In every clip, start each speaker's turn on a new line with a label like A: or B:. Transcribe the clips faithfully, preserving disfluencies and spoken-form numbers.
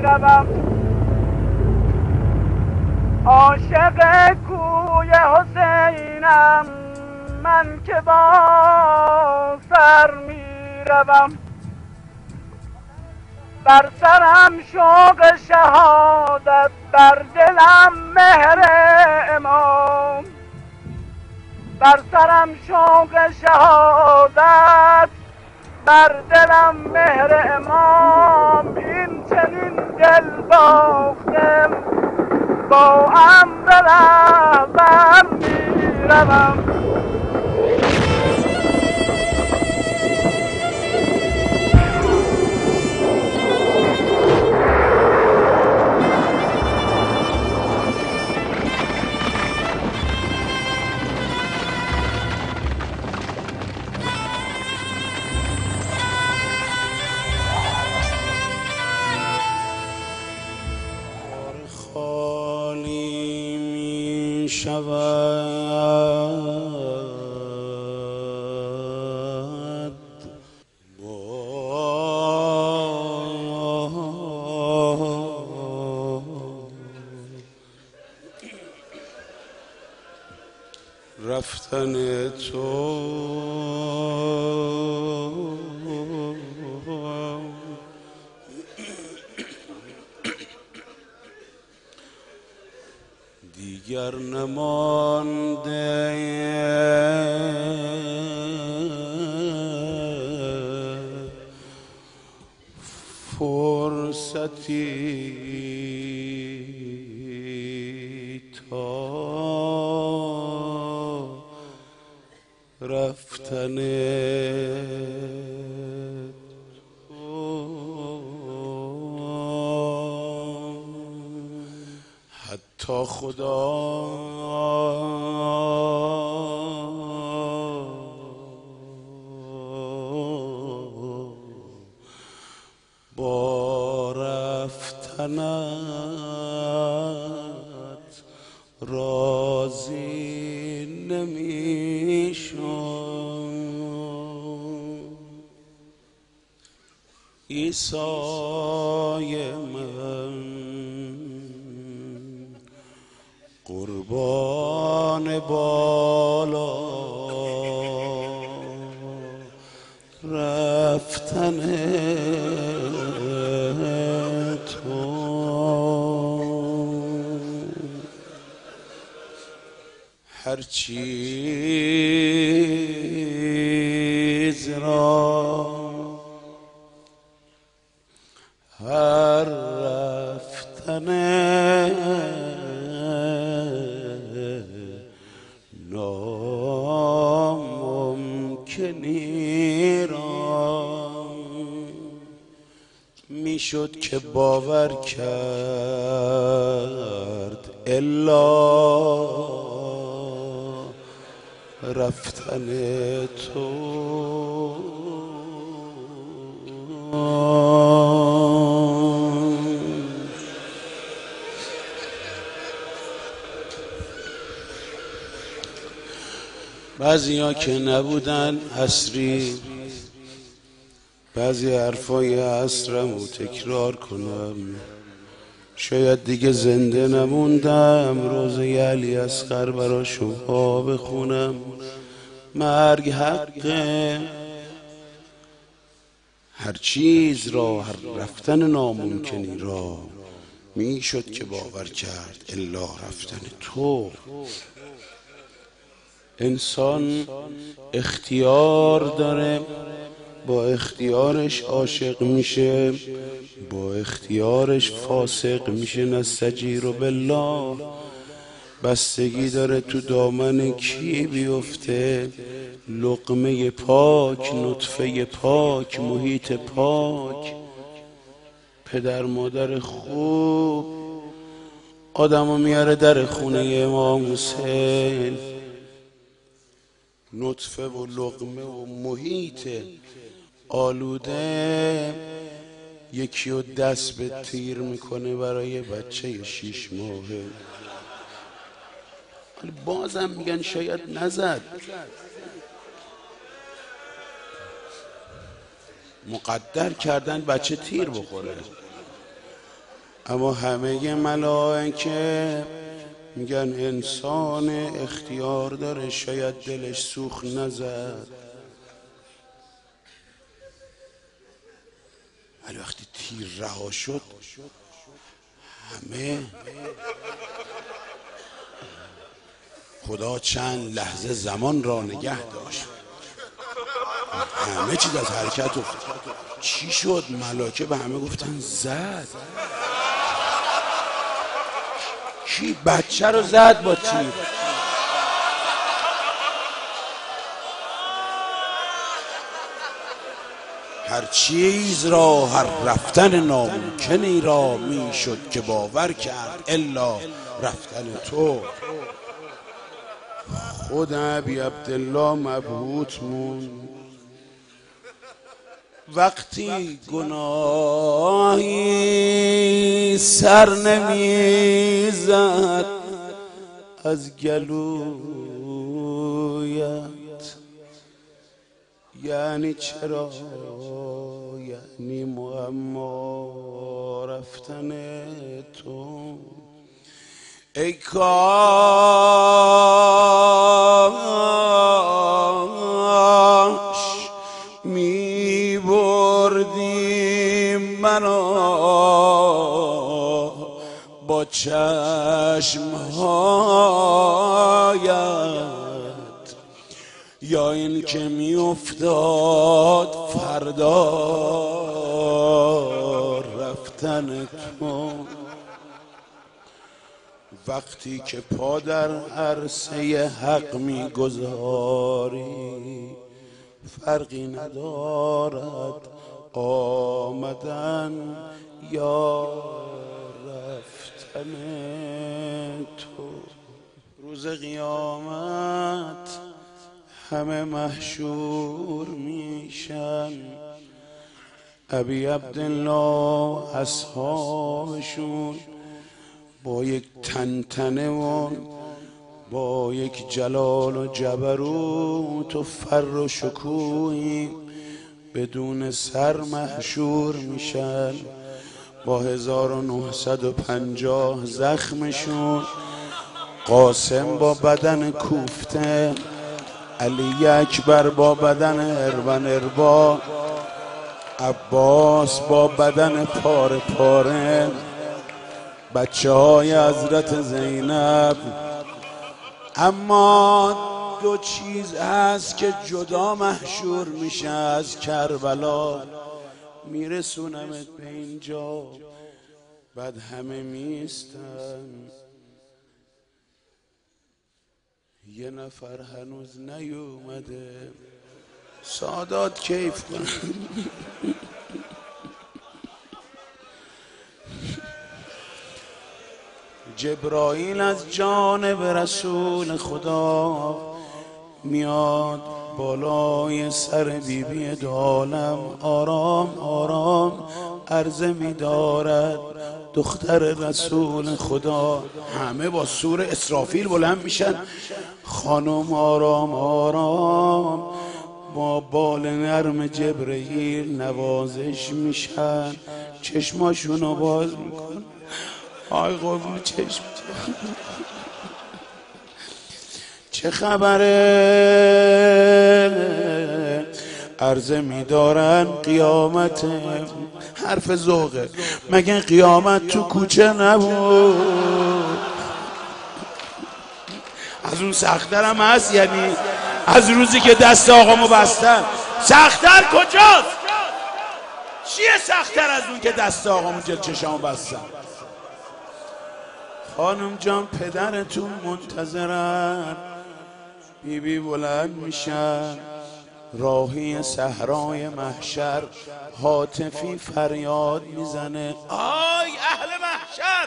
A: روم، عاشق کوی حسینم من که با سر می روم. بر سرم شوق شهادت، بر دلم مهر امام. بر سرم شوق شهادت، بر دلم مهر امام. این چنین دل باختم با امر رهبر می روم.
B: خالی می شود با رفتن تو. دیگر نمانده فرصتی تا رفتن تا خدا با رفتنت راضی نمی شد. عیسای من قربان بالا رفتن تو. هر چیز را هر رفتن ناممکنی را میشد که باور کرد الا رفتن تو. بعضی ها که نبودن عصری، بعضی حرفای عصرم رو تکرار کنم. شاید دیگه زنده نموندم روزه علی اصغر برا شما بخونم. مرگ حقه، هر چیز را هر رفتن ناممکنی را میشد که باور کرد الا رفتن تو. انسان اختیار داره، با اختیارش عاشق میشه، با اختیارش فاسق میشه. نستجیر بالله. بستگی داره تو دامن کی بیفته. لقمه پاک، نطفه پاک، محیط پاک، پدر مادر خوب آدمو میاره در خونه امام حسین. نطفه و لقمه و محیط آلوده یکی رو دست به تیر میکنه برای بچه شیش ماهه. ولی بازم میگن شاید نزد. مقدر کردن بچه تیر بخوره. اما همه ملائکه میگن انسان اختیار داره، شاید دلش سوخت نزد، ولی وقتی تیر رها شد همه خدا چند لحظه زمان را نگه داشت، همه چیز از حرکت افتاد. چی شد؟ ملائکه به همه گفتن زد. کی بچه رو زد با تیر؟ هر چیز را، هر رفتن ناممکنی را میشد که باور کرد الا رفتن تو. خود ابی عبدالله مبهوت موند. وقتی گناهی سر نمیزد از گلویت، یعنی چرا؟ یعنی معما رفتن تو. ای کاش می بردی منو با چشمهایت، یا این که می افتاد فردا رفتن تو. وقتی که پا در عرصه حق میگذاری فرقی ندارد آمدن یا رفتن تو. روز قیامت همه محشور میشن، ابی عبدالله اصحابشون با یک تنتنه و با یک جلال و جبروت و فر و شکوهی بدون سر محشور میشن، با هزار و نهصد و پنجاه زخمشون. قاسم با بدن کوفته، علی اکبر با بدن اربن اربا، عباس با بدن پاره پاره، بچه های حضرت زینب. اما دو چیز هست که جدا محشور میشه از کربلا. میرسونمت به اینجا، بعد همه میستن، یه نفر هنوز نیومده. سادات کیف کن. جبرائیل از جانب رسول خدا میاد بالای سر بی بی دو عالم، آرام آرام عرضه می‌دارد دختر رسول خدا. همه با سور اسرافیل بلند میشن، خانم آرام آرام با بال نرم جبرئیل نوازش میشن، چشماشونو باز میکن. آی قربون چشم چه خبره؟ عرضه میدارن قیامت. حرف ذوقه، مگه قیامت تو کوچه نبود؟ از اون سخت‌ترم هست، یعنی از روزی که دست آقامو بستن. سخت‌تر کجاست؟ چیه سخت‌تر از اون که دست آقامو جل چشامو بستن؟ خانم جان پدرتون منتظرن. بی بی بلند میشن، راهی صحرای محشر هاتفی فریاد میزنه، آی اهل محشر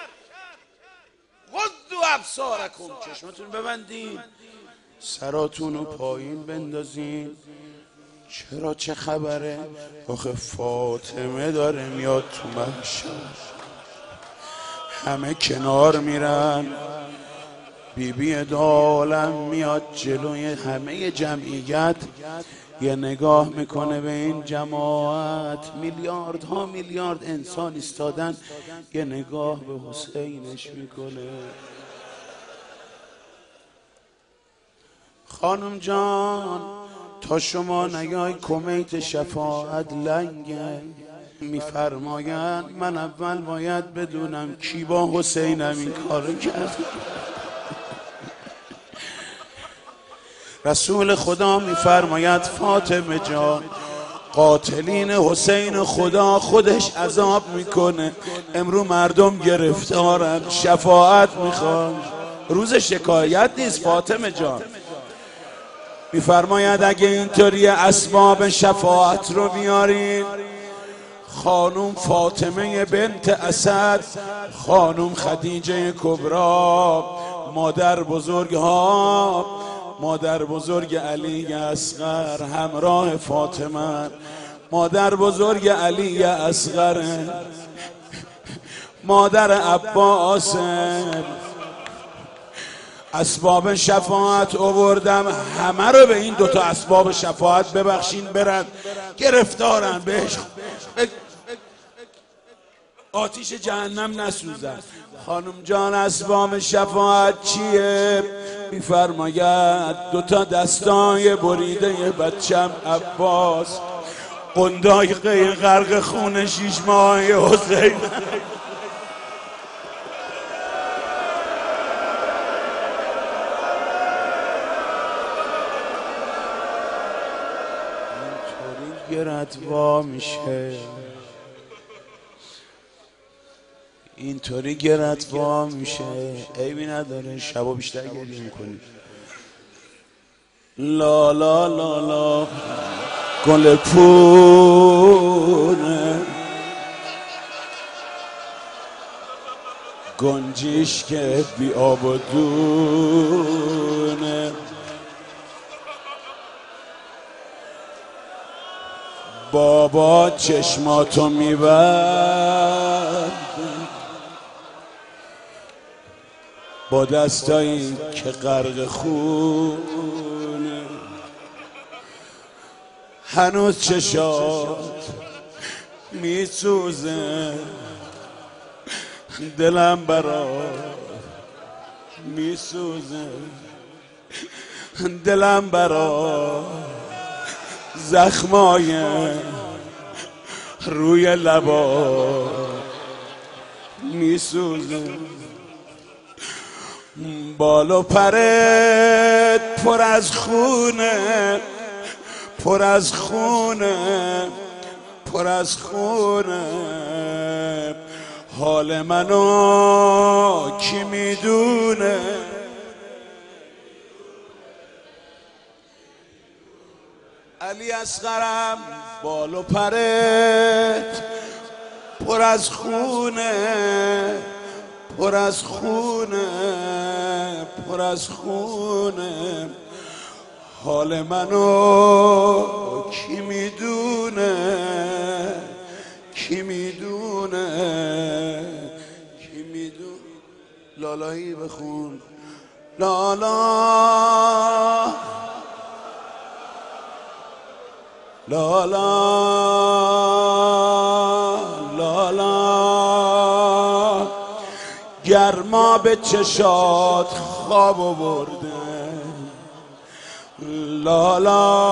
B: غضوا ابصارکم، چشمتون ببندین، سراتون رو پایین بندازین. چرا؟ چه خبره؟ آخه فاطمه داره میاد تو محشر. همه کنار میرن، بیبی دولم میاد جلوی همه جمعیت، یه نگاه میکنه به این جماعت، میلیاردها میلیارد انسان ایستادن، یه نگاه به حسینش میکنه. خانم جان تا شما نیای کمیت شفاعت لنگه. میفرمایند من اول باید بدونم کی با حسینم این کارو کرد. رسول خدا میفرماید فاطمه جان قاتلین حسین خدا خودش عذاب میکنه، امرو مردم گرفتارن شفاعت میخوان، روز شکایت نیست فاطمه جان. میفرماید اگه اینطوری اسباب شفاعت رو بیارین، خانوم فاطمه بنت اسد، خانوم خدیجه کبرا، مادر بزرگ ها، مادر بزرگ علی اصغر همراه فاطمه، مادر بزرگ علی اصغر، مادر عباس، اسباب شفاعت آوردم، همه رو به این دوتا اسباب شفاعت ببخشین برن، گرفتارن بهش آتیش جهنم نسوزن. خانم جان اسباب شفاعت چیه؟ میفرماید دوتا دستای بریده بچم عباس، قنداقه غرق خون شیش ماه حسین. گرت وا میشه، اینطوری گرت وا میشه، عیبی نداره شبا بیشتر گریه میکنی. لا لا لا لا گل پونه گنجیش که بی آب و دونه، بابا چشماتو میبند با دستایی که غرق خونه، هنوز چشات میسوزه، دلم برات میسوزه، دلم برات زخمای روی لبا میسوزه، بال و پرت پر از خونه، پر از خونه، پر از خونه، حال منو کی میدونه؟ علی اصغرم بال و پرت پر از خونه، پر از خونه، پر از خونه، حال منو کی میدونه؟ کی میدونه؟ کی میدونه؟ لالایی بخون لالا لالا لالا، گرما به چشات خواب آورده، لالا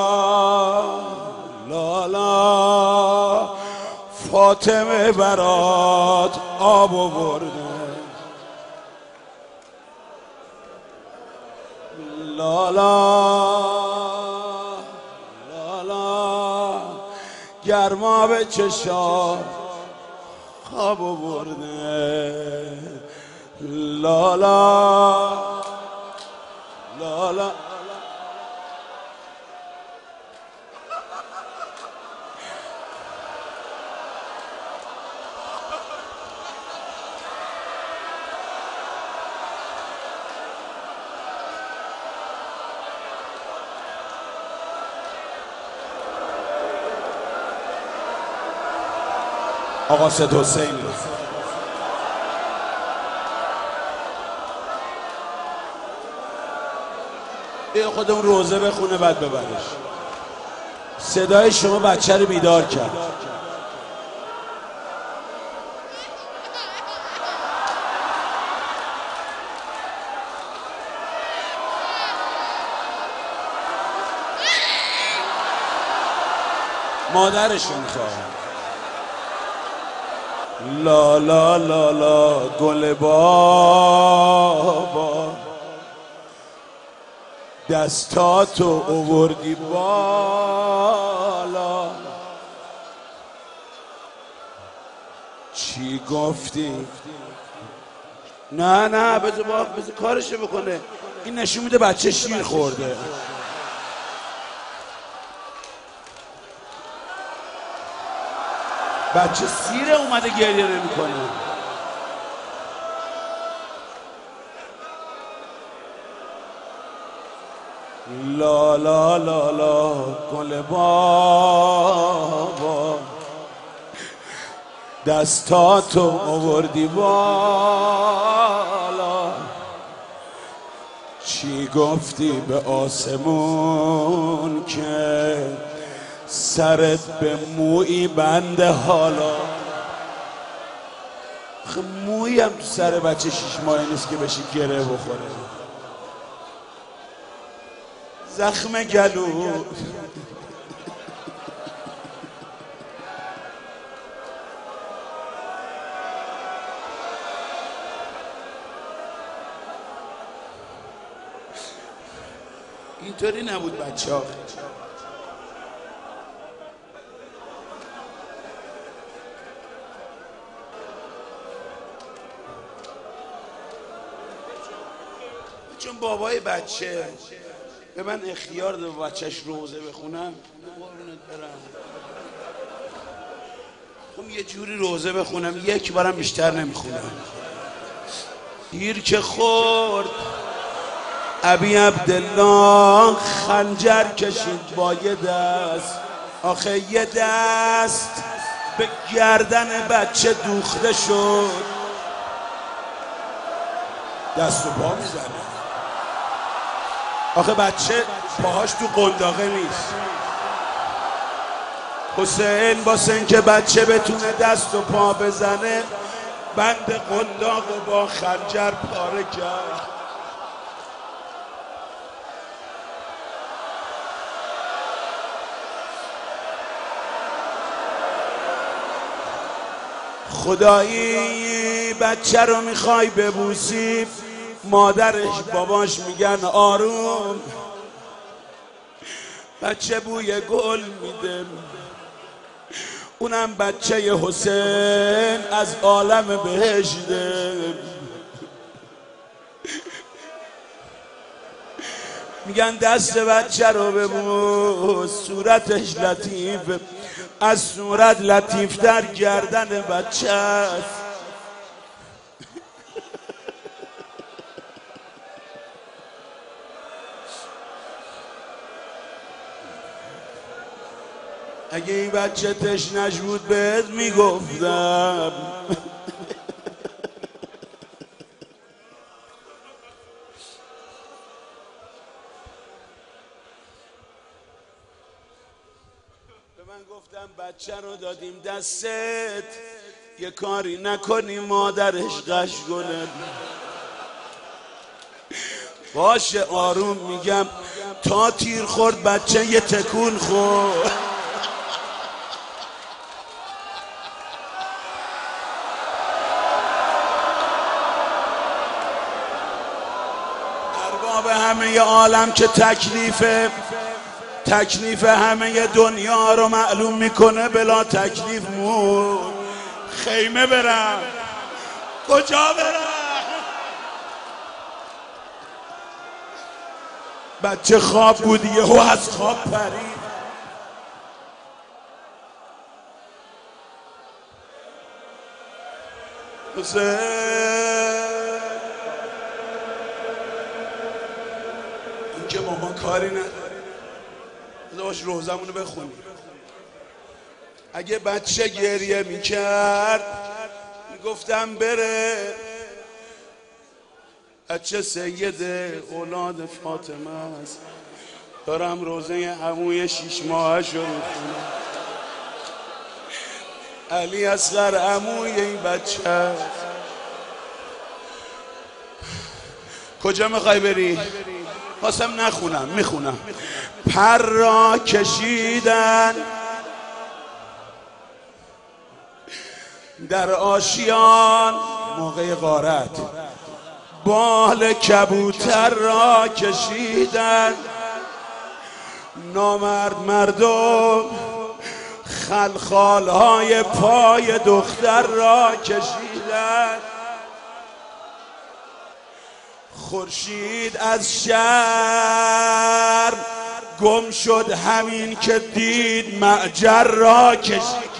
B: لالا، فاطمه برات آب آورده، لالا گرما به چشات خواب آورده، لالا لالا. آقا سید حسین به خودمون روزه بخونه بعد ببرش. صدای شما بچه رو بیدار کرد. مادرشو میخواد. لا لا لا لا گل بابا دستاتو اووردی بالا، چی گفتی؟ نه نه بذار با بذار کارشو بکنه. این نشون میده بچه شیر خورده. بچه سیره اومده گریه نمیکنه. لا لا لا لا گل بابا دستاتو آوردی بالا، چی گفتی به آسمون که سرت به مویی بنده حالا؟ خب مویی هم تو سر بچه شیش ماهی نیست که بشه گره بخوره. زخم گلو اینطوری نبود بچه ها. چون بابای بچه به من اختیار داده بچهش روزه بخونم، قربونت برم. خب یه جوری روزه بخونم یک بارم بیشتر نمیخونم. دیر که خورد ابی عبدالله خنجر کشید با یه دست، آخه یه دست به گردن بچه دوخته شد. دست و پا میزنه. آخه بچه پاهاش تو قنداقه نیست. حسین واسه این که بچه بتونه دست و پا بزنه بند قنداق و با خنجر پاره کرد. خدایی بچه رو میخوای ببوسی، مادرش باباش میگن آروم. بچه بوی گل میده، اونم بچه حسین از عالم بهشته. میگن دست بچه رو ببوس، صورتش لطیفه، از صورت لطیفتر گردن بچه است. اگه این بچه تشنش بود بهت میگفتم. به من گفتم بچه رو دادیم دستت، یه کاری نکنی مادرش قش کنه. باشه آروم میگم. تا تیر خورد بچه یه تکون خورد. ارباب همه عالم که تکلیف تکلیف همه دنیا رو معلوم میکنه، بلا تکلیف مون خیمه برم. کجا برم؟ بچه خواب بود یهو از خواب پرید. حسین این که ماما کاری نداره، باش روزمونو بخونی. اگه بچه گریه میکرد میگفتم بره، بچه سید اولاد فاطمه است. دارم روزه عموی شیش ماهش رو میخونم. علی اصغر عموی این بچه است. کجا میخوای بری؟ خواستم نخونم، میخونم. پر را کشیدن در آشیان موقع غارت، بال کبوتر را کشیدن، نامرد مردم خلخالهای پای دختر را کشیدن. خورشید از شرم گم شد همین که دید معجر را کشید.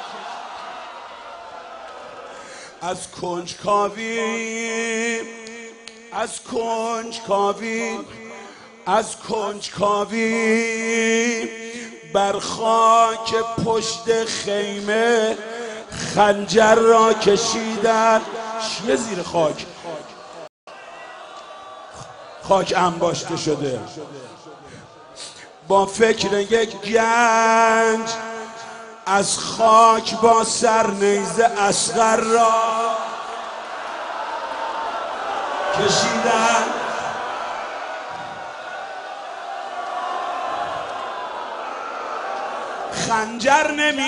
B: از کنجکاوی از کنجکاوی از کنجکاوی بر خاک پشت خیمه خنجر را کشیدن. چیه زیر خاک؟ خاک انباشته شده. با فکر یک گنج از خاک با سر نیزه اصغر را کشیدن. خنجر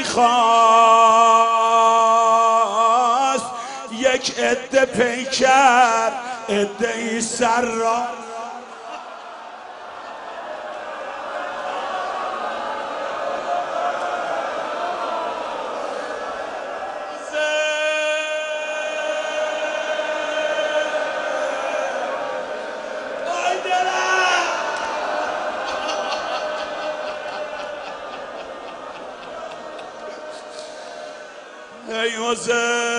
B: نمیخواست یک عده پیکر عده ای سر را. ای حسین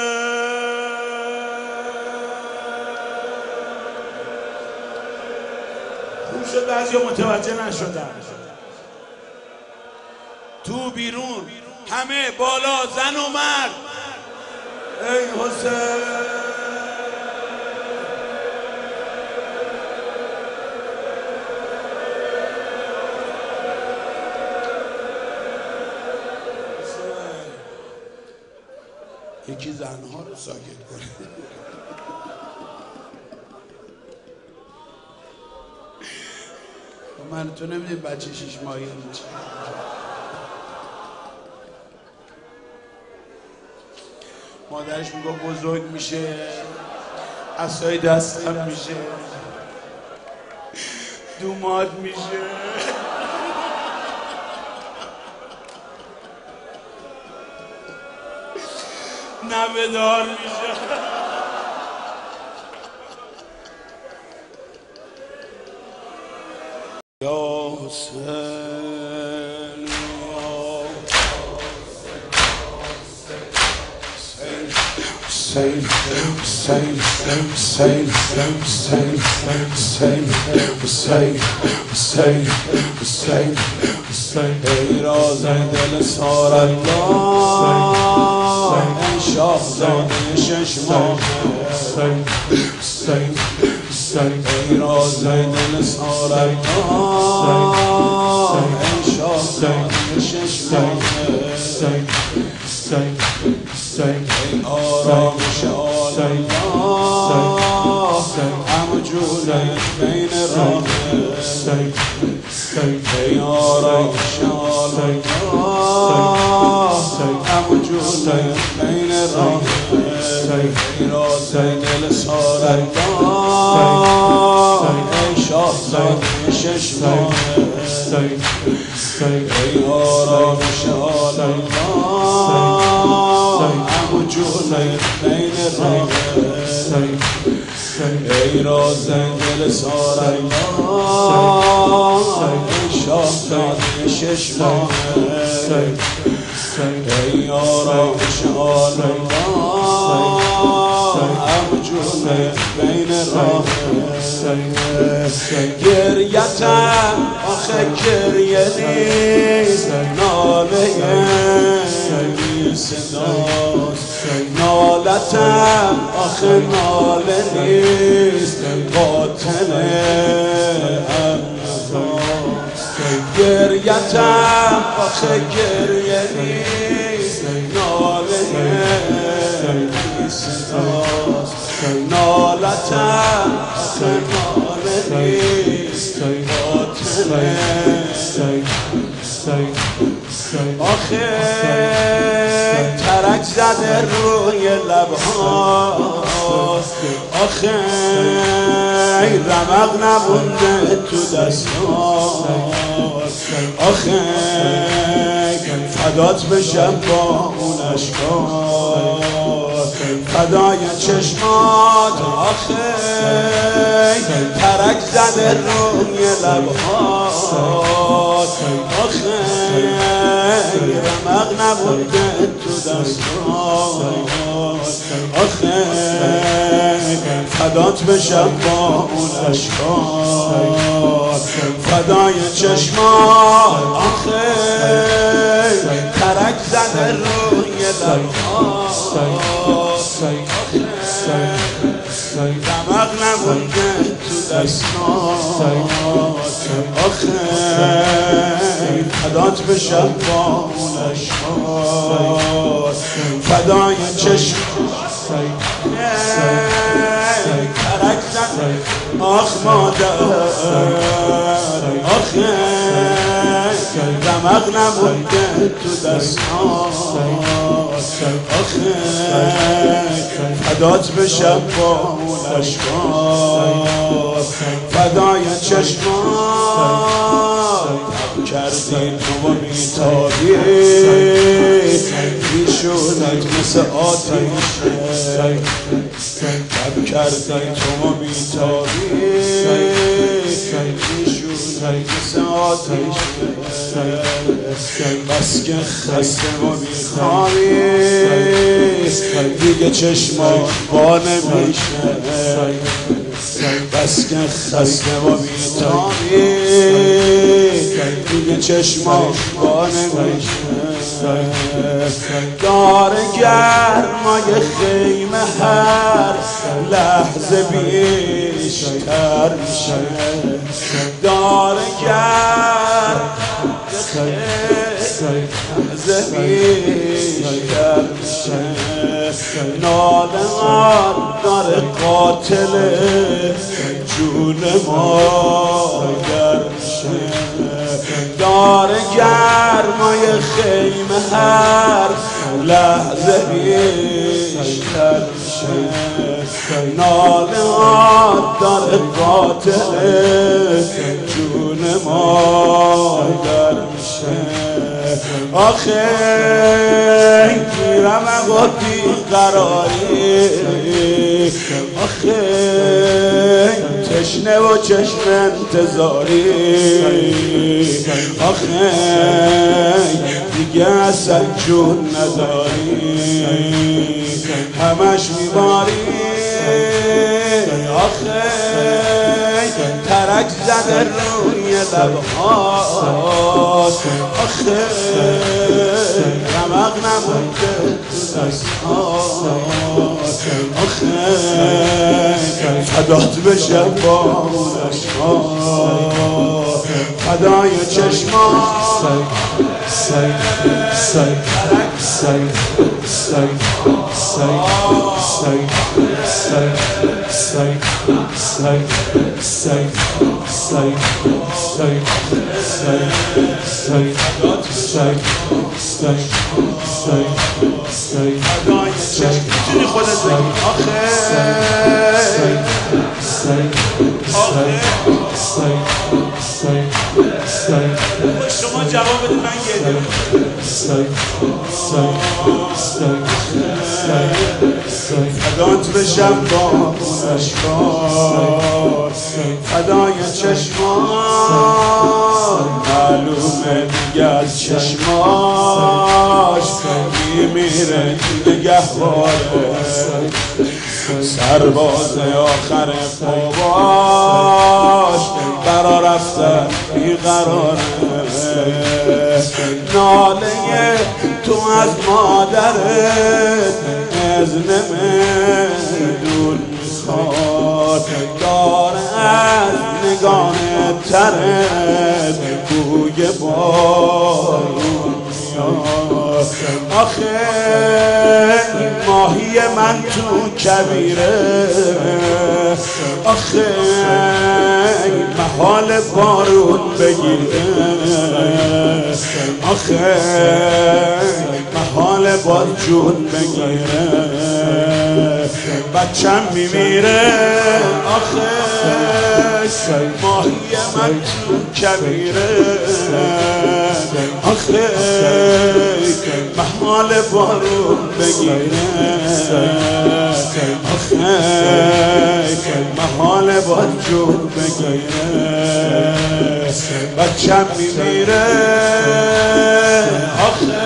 B: خوب شد بعضی متوجه نشدن. تو بیرون همه بالا زن و مرد. ای حسین یکی زنها رو ساکت کنه. من تو نمیدونی بچه شیش ماهی میشه. مادرش میگه بزرگ میشه، عصای دستم میشه، دوماد میشه. نوه‌دار میشه. یا حسین حسین حسین حسین حسین حسین حسین حسین حسین حسین ای راز دل سارالله ای شاهزاده شش ماه ای راز دل سارالله ای شاهزاده شش ماه ای آرامش الله همه جوره بین راه ای آرامش الله همه جوره بین راه ای راز دل سارالله ای شاهزاده شش ماه ای آرامش الله همه جوره بین راه ای راز دل سارالله ای شاهزاده شش ماه ای آرامش الله همه جوره بین راه گریتم آخه گریه نیست ناله بی صداست نالتم آخه ناله نیست قاتل انفاس گریتم آخه گریه نیست، ناله نیست، نالتم آخه ناله نیست، باطنه آخه ترک زده روی لبها، آخه رمق نمونده تو دستان، آخه فدات بشم با اون اشکار، فدای چشمات، آخه ترک زده روی لبها، آخه رمق نمونده تو دستان، آخه فدات بشم با اون اشکار، فدای چشمات، آخه ترک زده روی لبها، رمق نمونده تو دستان، آخه فدات بشم با اون اشکار، فدای چشمات، ترک زده آخ مادر، آخه رمق نمونده تو دستان، آخه فدات بشم با اون اشکار، فدای چشمات، کردی تو و میتابی بیشونت مثل آتیشه، کب کردی تو و میتابی بیشونت مثل آتیشه، بس که خسته و میخوابی دیگه چشمات با نمیشه، بس که خسته و میتابی دیگه چشمات با نمیشه، داره گرمای خیمه هر لحظه بیشتر میشه، داره گرمای لحظه بیشتر میشه، ناله داره قاتل جون مادر میشه، داره گرمای خیمه هر لحظه بیشتر میشه، ناله داره قاتل جون مادر میشه، آخه گیرم اقا بیقراری، آخه تشنه و چشم انتظاری، آخه دیگه اصلا جون نداری، همش میباری، آخه ترک زده روی لبهات، آخه رمق نمونده تو دستات، آخه فدات بشم با اون اشکار، فدای چشمات، میتونی خودت بگی آخه شما جواب بدید من گریه فدات بشم با اون اشکار، فدای چشمان، معلومه دیگه از چشماش میمیره نگهباره، سرباز آخر باباش برا رفتن بیقراره، ناله تو از مادرت اذن میدون میخواد، داره از نگاه ترت بوی میگه بارون میاد. آخه این ماهی من تو کبیره، آخه این محال بارون بگیره، آخه محال باز جون بگیره، بچم میمیره. آخه ماهی من تو کبیره، آخه محال بارون بگیره، آخه محال باز جون بگیره، بچم میمیره. آخه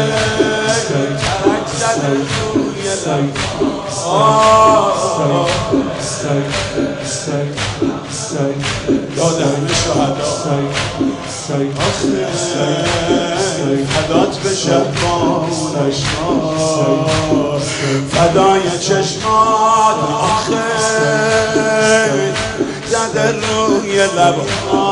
B: ترک زده روی لب، یادم شهدا، آخه فدات بشه بانش فدای چشمات، آخه زده روی لبها،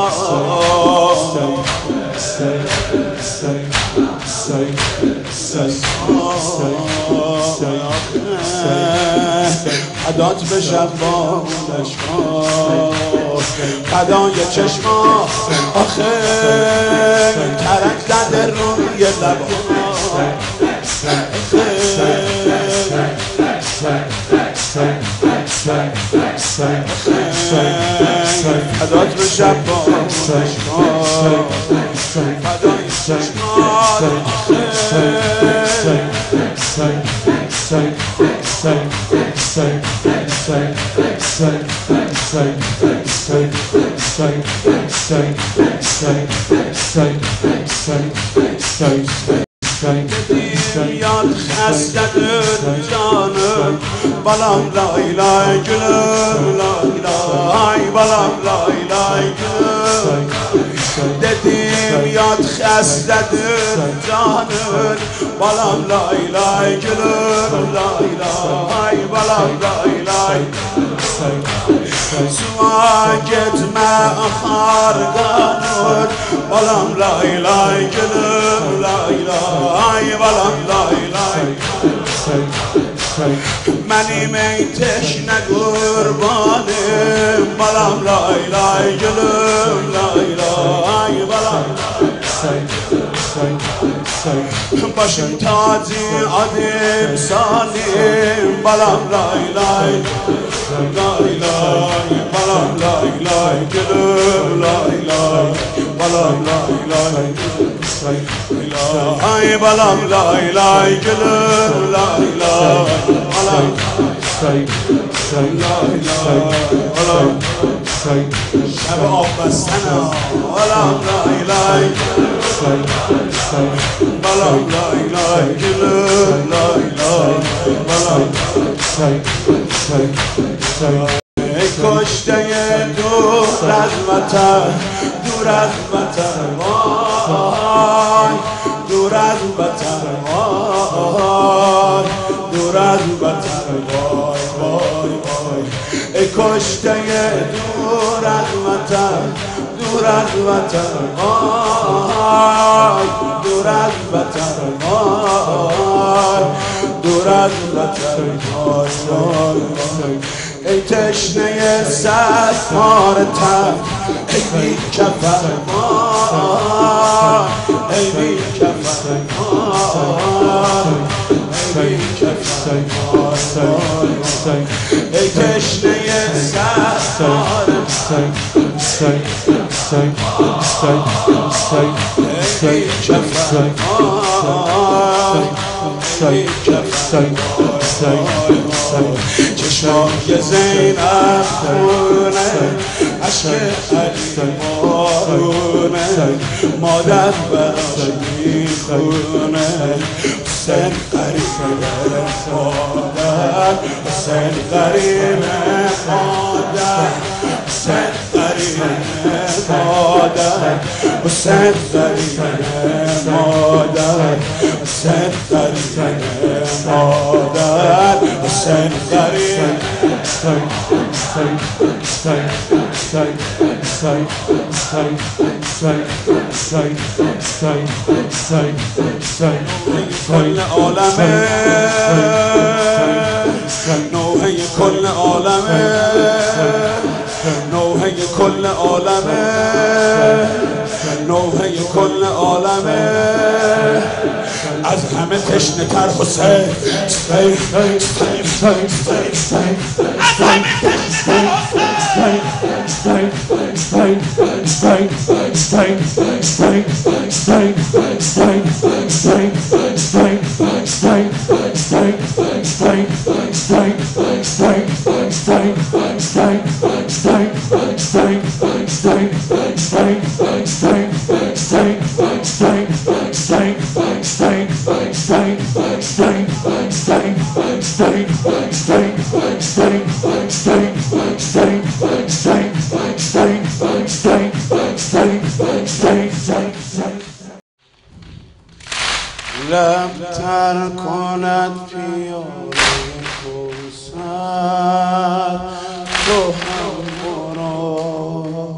B: فدات بشه بانش فدای چشمات، آخه ترک زده روی لبها، فدات بشه بانش فدای چشمات، یاد خسته جانم بالام لای لای گلم، لای لای بالام لای لای گلم، دیدیم یاد خسته جانم بالام لای لای گلم، لای لای بالام لای لای سواجت ما خارگانون بالام لای لای گلم، لای لای بالام لای لای منی می تشنه قربانم بالام لای لای گلم، لای لای بالام باشم تازی آدم سالم بالام لای لای لای لای بالام لای لای گلم، لای لای بالام لای لای لای بالام لای لای گلم، لای لای بالام لای لای شب آب بستنم بالام لای لای بالام لای لای گلم، لای لای بالام ای کشته دور از وطن، دور از وطن وای، دور از وطن وای، دور از وطن وای وای وای. ای کشته دور از وطن، دور از وطن وای، دور از وطن وای، دور از وطن وای وای. ای تشنه صد پاره تن، ای بی کفن وای، ای بی کفن وای، ای بی کفن وای. ای تشنه صد پاره تن، ای بی کفن وای، چشمای زینب خونه، عشق علی مارونه، مادر براش میخونه، حسین قریبه مادر، حسین قریبه مادر، حسین قریبه مادر، حسین قریبه مادر، حسین قریبه مادر، حسین قریبه کل عالمه نوحه کل عالمه نوحه کل عالمه نوحه کل عالمه از همه تشنه تر حسین از همه تشنه لب تر کند پیاله کوثر تو هم برو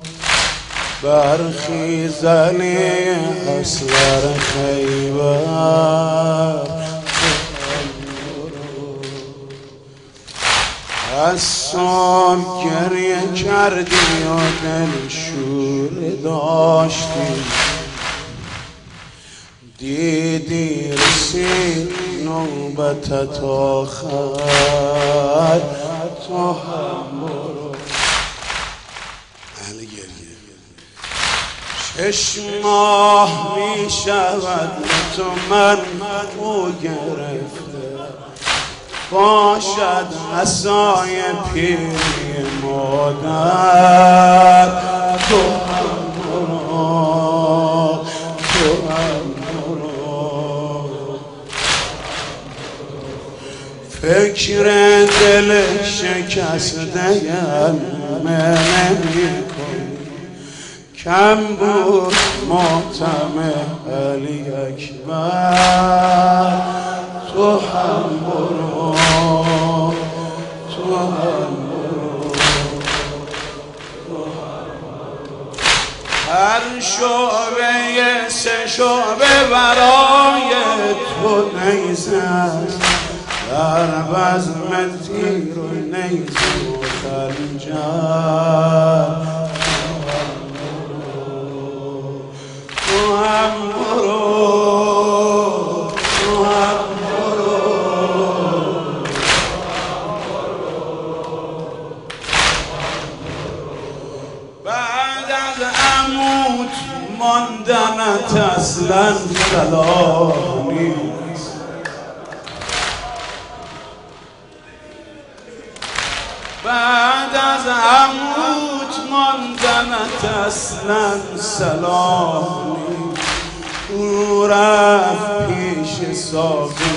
B: برخیزنی اصغر خیبر تو هم برو از سال گریه کردی و دل شور داشتی دیدی رسید نوبتت آخر تو هم برو اهل گریه شش ماه می شود تو من او گرفته باشد عصای پیری مادر تو هم برو تو هم فکر دل شکسته نمی کنی کم بود ماتم علی اکبر تو هم برو تو هم برو هر شعبه سه شعبه برای تو نیزه در بزم تیر و نیز و خنجر تو هم برو تو هم برو بعد از عمود ماندنت اصلا صلاح نیست بعد از عمود ماندنت اصلا صلاح نیست او رفت پیش ساقی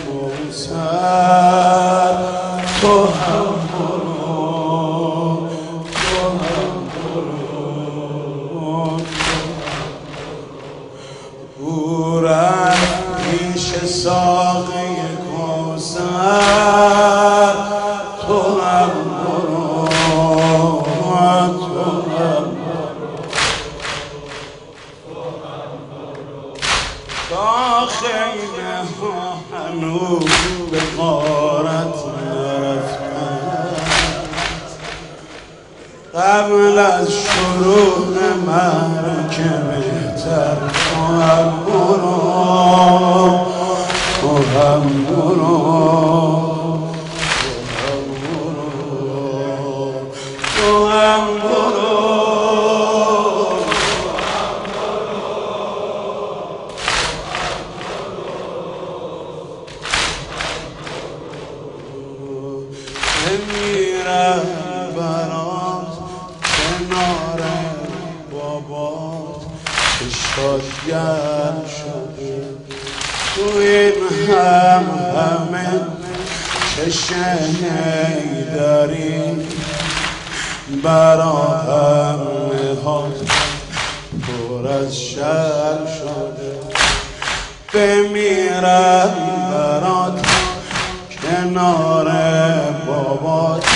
B: کوثر تو هم برو تو هم برو او رفت پیش ساقی کوثر تو هم برو تو هم تا خیمه ها هنوز به غارت نرفتند قبل از شروع مرکه بهتر تو هم برو تو هم برو بمیرم برات کنار بابات چشات گرم شده تو این هم همه چشم داری برا همه هات پر از شر شده بمیرم برات کنار بابات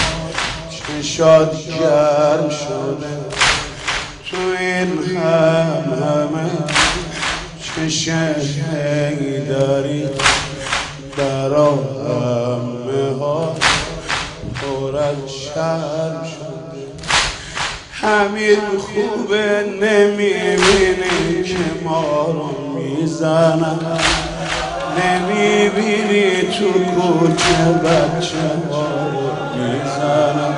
B: چشاد گرم شده تو این هم همه چشم داری برا همه ها پر از شرم شده همین خوبه نمیبینی که ما رو میزنن نمیبینی تو کوچه بچه ها رو میزنن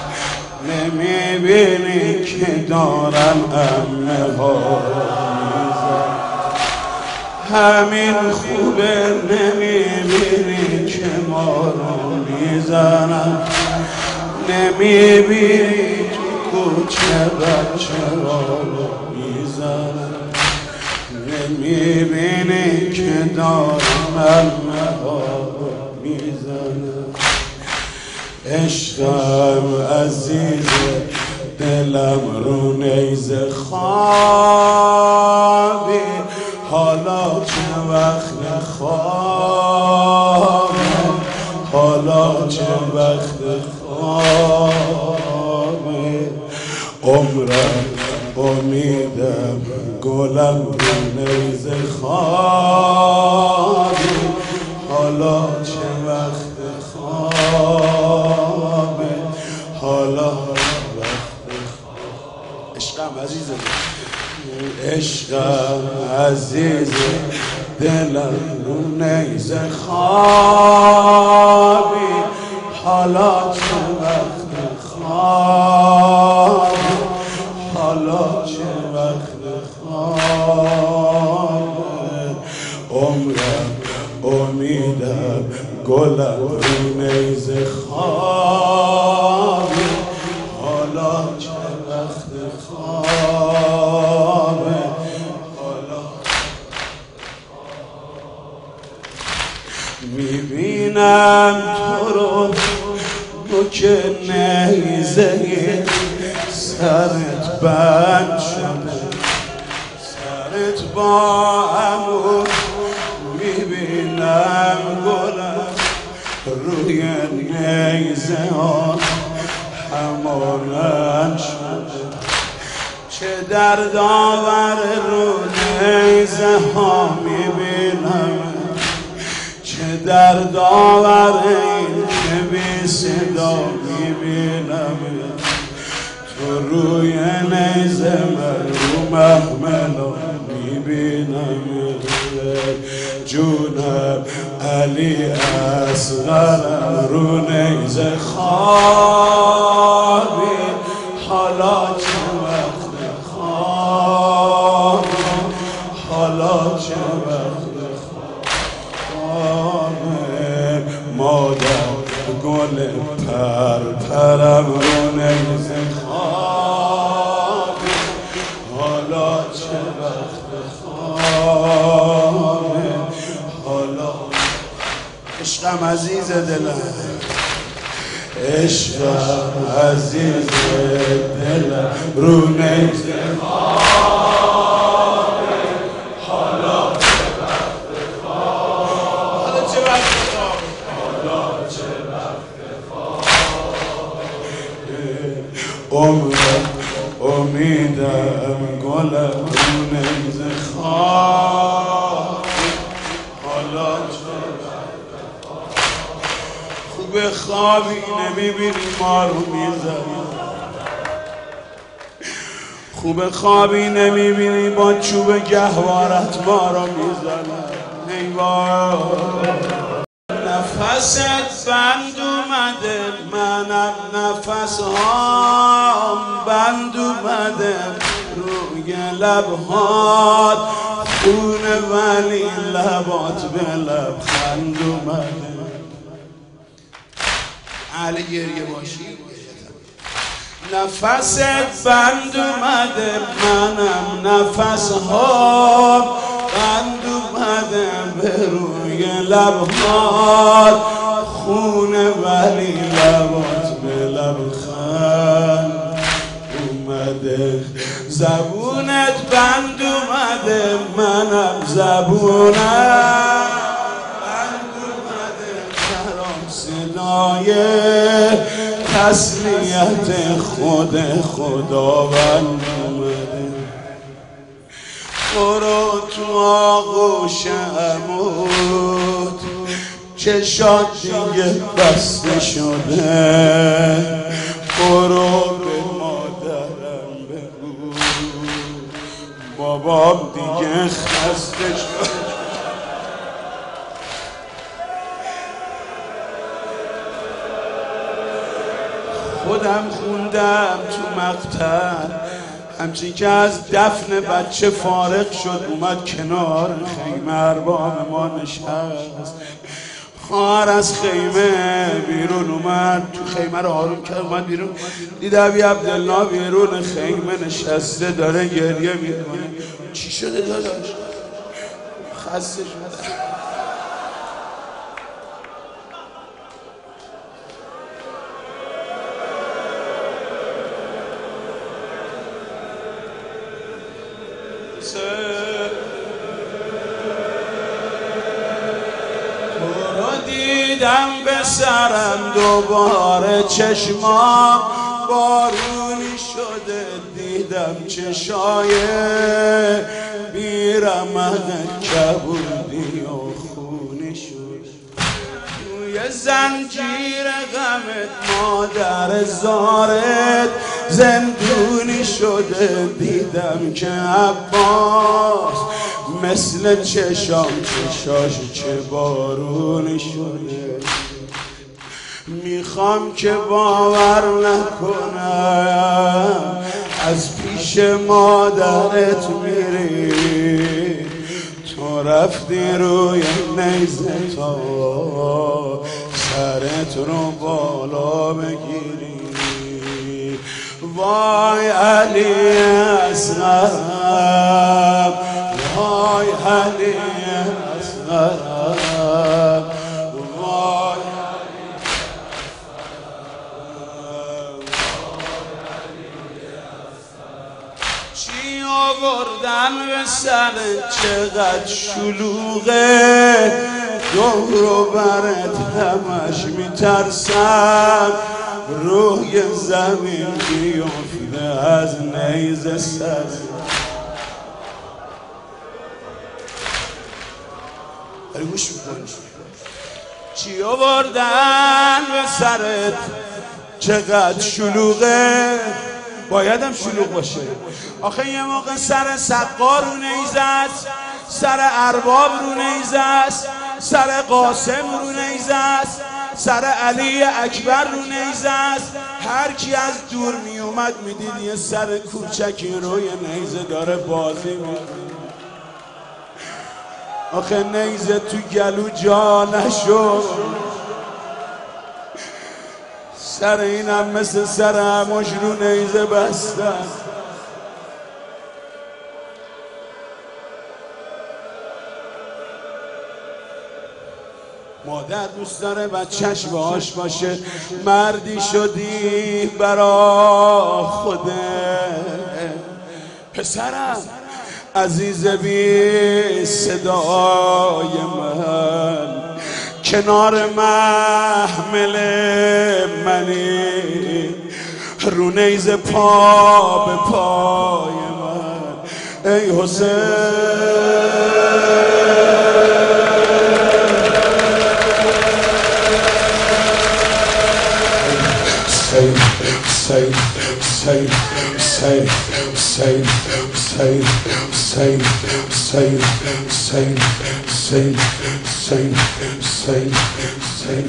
B: نمیبینی که دارم عمه ها رو میزنن همین خوبه نمیبینی که ما رو میزنن نمیبینی تو کوچه بچه ها رو میزنن نمیبینی که دارم عمه ها رو میزنن عشقم عزیز دلم رو نیزه خوابی حالا چه وقت خوابه حالا چه وقت خوابه عمرم امیدم گلم رو نیزه خوابی حالا چه وقت خوابه حالا وقت خوابه عشقم عزیزه عشقم عزیزه دلم رو نیزه خوابی حالا چه وقت خوابه حالا چه وقت خوابه عمرم امیدم گلم رو نیزه خوابه حالا چه وقت خوابه حالا میبینم تو رو نوک نیزه سرت بند شده سرت با عمو میبینم گلم روی نیزه ها همانند شده چه درد آور رو نیزه ها میبینم چه درد آور این که بی صدا میبینم تو روی نیزه من رو محملا میبینم جونم علی اصغرم رو نیزه خوابی حالا چه وقت خوابی حالا چه وقت خوابی مادر گل پر پرم رو نیزه خوابی حالا چه وقت خوابی حالا عشقم عزیز دلم عشقم عزیز دلم رو نیزه خوابی حالا چه وقت خوابی حالا چه وقت خوابی حالا چه وقت خوابی عمرم امیدم گلم رو نیزه خوابی حالا چه خوب خوابی نمیبینی ما رو میزنی خوب خوابی نمیبینی با چوب گهوارت ما رو میزنی ای وای نفست بند اومده منم نفس هام بند اومده روی لبهات خونه ولی لبات به لب خند اومده علی گریه باشی نفست بند اومده منم نفس ها بند اومده به روی لبهات خونه ولی لبات به لب خند اومده زبونت بند اومده منم زبونم بند اومده برام صدای تسلیت خود خداوند اومده. برو تو آغوش عمود چشات دیگه بسته شده. برو به مادرم بگو بابام دیگه خسته شده. خودم خوندم تو مقتل همچین که از دفن بچه فارغ شد اومد کنار خیمه ارباب ما نشست. خواهر از خیمه بیرون اومد، تو خیمه رو آروم کرد اومد بیرون، دید ابی عبدالله بیرون خیمه نشسته داره گریه میکنه. چی شده داداش؟ خسته شده. تو رو دیدم به سرم دوباره چشمام بارونی شده، دیدم چشای بیرمق کبودی و خونی شد. توی زنجیر غمت مادر زارت زندونی شده، دیدم که عباس مثل چشام چشاش چه بارونی شده. میخوام که باور نکنم از پیش مادرت میری، تو رفتی روی نیزه تا سرت رو بالا بگیری. وای علی اصغرم، وای علی اصغرم، وای علی اصغرم. چی آوردن به سر چقدر شلوغه، دور و برت همش میترسم روی زمین بیفته از نیزه سر. ولی گوش میکنی چی آوردن به سرت چقدر شلوغه، بایدم شلوغ باشه. آخه یه موقع سر سقا رو نیزه است، سر ارباب رو نیزه است، سر قاسم رو نیزه است، سر علی اکبر رو نیزه است. هر کی از دور می اومد میدید یه سر کوچکی روی نیزه داره بازی میکنه. آخه نیزه تو گلو جا نشد، سر اینم مثل سر همش رو نیزه بستن. مادر دوست داره بچهش باهاش باشه، مردی شدی برا خوده. پسرم عزیز بی صدای من، کنار محمل منی، رو نیزه پا به پای من. ای حسین Say, say, say, say, say, say, say, say, say, say, say, say,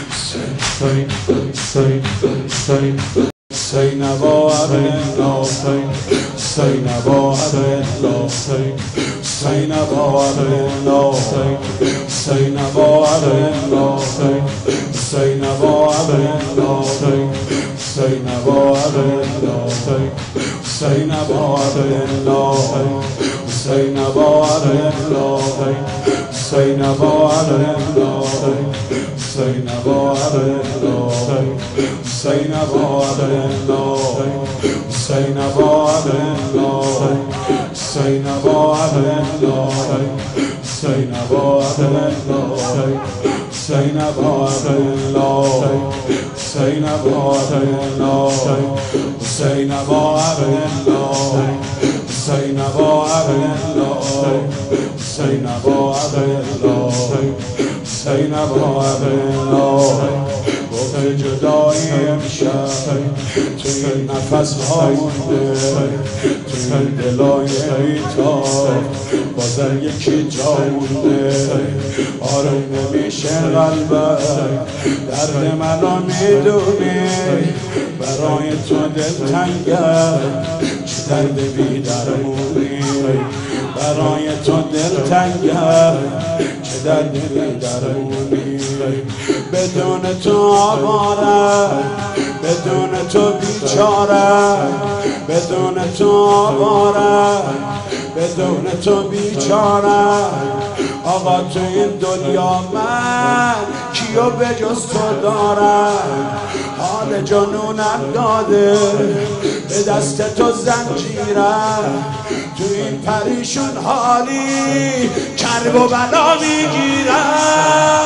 B: say, say, say, نوار الله say نوار الله say نوار الله say نوار الله say نوار الله say نوار الله say نوار الله say نوار الله say نوار الله say نوار الله say نوار الله say نوار الله say نوار الله say نوار الله say نوار الله حسین ابا عبدالله حسین ابا عبدالله حسین ابا عبدالله حسین ابا عبدالله حسین ابا عبدالله بغض جدایی امشب تو این نفس ها مونده تو این دلای بیتاب بازم یکی جا مونده آروم نمیشه قلبت درد منو میدونی برای تو دل تنگم چه درد بی درمونی برای تو دل تنگم چه درد بی درمونی بدون تو آواره بدون تو بیچاره بدون تو آواره بدون تو بیچاره آقا تو این دنیا من کیو به جز تو دارم حال جنونم داده به دست تو زنجیرم تو این پریشون حالی کرب و بلا میگیرم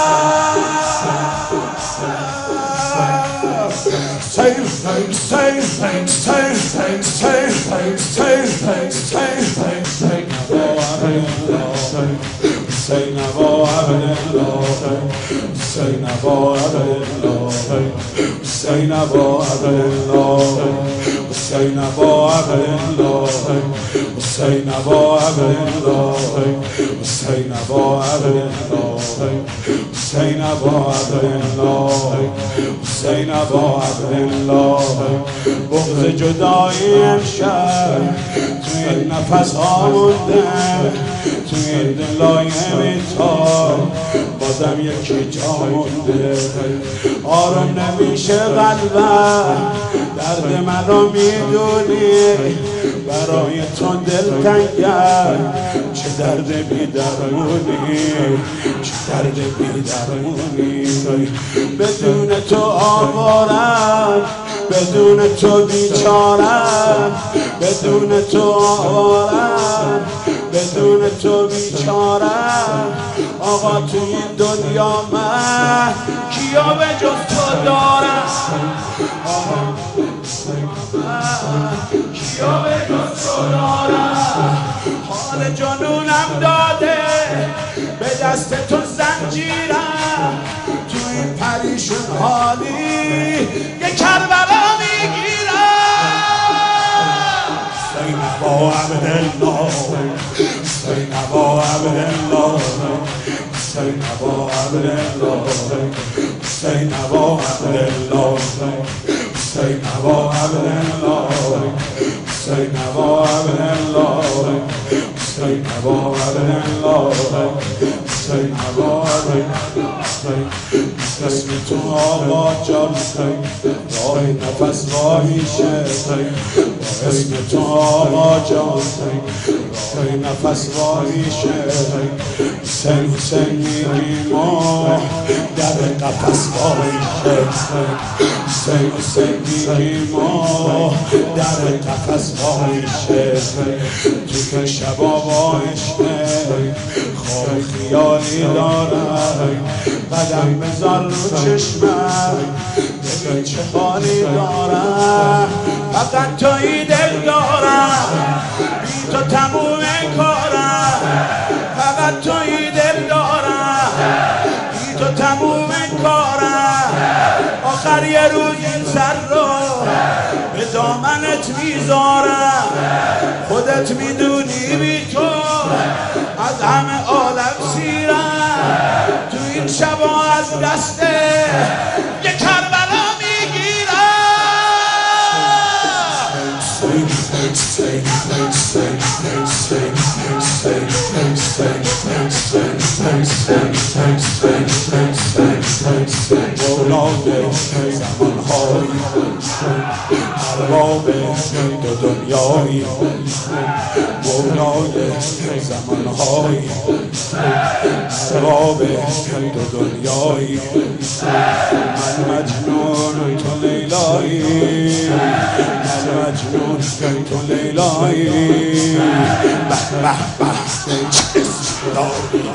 B: Save, save, save, save, save, save, save, save, save, save, save, حسین ابا عبدالله حسین ابا عبدالله حسین ابا عبدالله حسین ابا عبدالله حسین ابا عبدالله حسین ابا عبدالله حسین ابا عبدالله حسین ابا عبدالله بغض جدایی امشب تو این نفس ها مونده تو این دلای بیتاب بازم یکی جا مونده آروم نمیشه قلبم درد من رو میدونی برای تو دل تنگم چه درد بی درمونی چه درد بی درمونی بدون تو آوارم بدون تو بیچارم بدون تو آوارم بدون تو بیچارم آقا تو این دنیا من کیا به جز تو دارم کیا به جز تو دارم حال جنونم داده به دست تو زنجیرم تو این پریشون حالی یه کربلا میگیرم حسین ابا عبدالله حسین ابا عبدالله حسین ابا عبدالله حسین ابا عبدالله حسین ابا عبدالله حسین ابا عبدالله حسین ابا عبدالله حسین ابا عبدالله اسم تو آقا جان راه نفس راهیشه اسم تو آقا جان راه نفس راهیشه حسین حسین میگیم در قفس راهیشه حسین حسین میگیم در قفس راهیشه تو که شبا با عشقه خواب خیالی دارم قدم بذار رو چشمم ببین چه حالی دارم فقط تویی دل دارم بی تو تموم کارم فقط تویی دل دارم بی تو تموم کارم آخر یه روز این سر رو به دامنت میذارم خودت میدونی بی تو از همه عالم سیرم تو این شبا از دسته یه کربلا میگیرم مولای زمانهایی ارباب دو دنیایی مولای زمانهایی ارباب دو دنیایی من مجنون تو لیلایی من مجنون تو لیلایی به به به چه